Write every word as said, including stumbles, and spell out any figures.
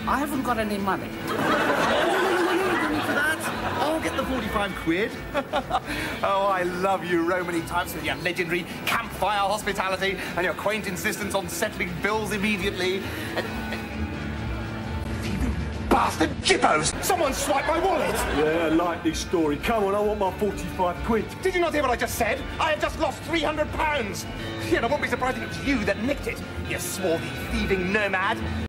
I haven't got any money. For that, I'll get the forty-five quid. Oh, I love you, Romany types, with your legendary campfire hospitality and your quaint insistence on settling bills immediately. And, and... Thieving bastard Gyppos! Someone swiped my wallet! Yeah, I like this story. Come on, I want my forty-five quid. Did you not hear what I just said? I have just lost three hundred pounds. Yeah, and I won't be surprised if it's you that nicked it, you swarthy, thieving nomad.